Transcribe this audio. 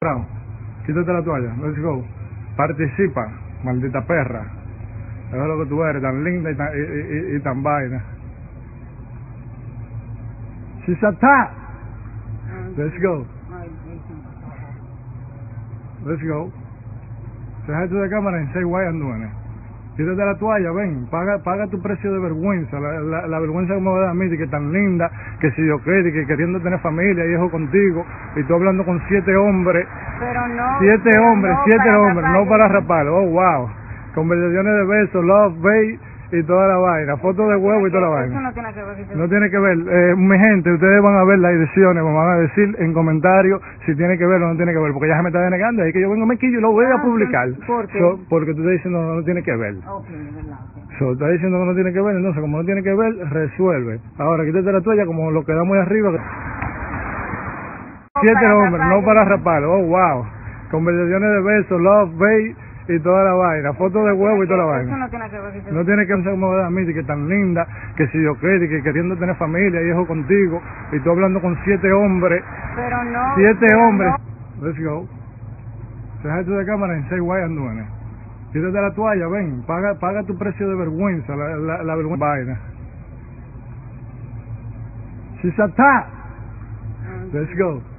Brown, quítate la toalla, let's go. Participa, maldita perra. Eso es lo que tú eres, tan linda y tan vaina. She's a top. Let's go. Let's go. Deja tu de cámara and say why I'm doing it. Quítate la toalla, ven, paga tu precio de vergüenza, la vergüenza que me da a mí, de que tan linda, que si yo qué, de que queriendo tener familia, hijo contigo, y tú hablando con 7 hombres. Pero no. 7 hombres, no 7 para hombres, no para raparlo, oh wow. Conversaciones de besos, love, babe, y toda la vaina, fotos de huevo y toda la vaina. Eso no tiene que ver. No tiene que ver, mi gente, ustedes van a ver las ediciones, me van a decir en comentarios si tiene que ver o no tiene que ver, porque ya se me está denegando, ahí que yo vengo me quillo y lo voy a publicar. ¿Por qué? Porque tú estás diciendo que no tiene que ver. Ok, verdad. Está diciendo que no tiene que ver, entonces como no tiene que ver, resuelve. Ahora quítate la toalla como lo que da muy arriba. 7 hombres, no para raparlo, oh wow. Conversaciones de besos, love, babe, y toda la vaina, fotos de huevo y toda la vaina. Eso no tiene que ver. No tiene que ver como me da a mí, de que tan linda, que si yo qué, de que queriendo tener familia, hijo contigo, y tú hablando con 7 hombres. Pero no. 7 hombres. Let's go. Deja tu de cámara and say why I'm doing it. Quítate la toalla, ven, paga tu precio de vergüenza, la vergüenza vaina. She's a top. Let's go.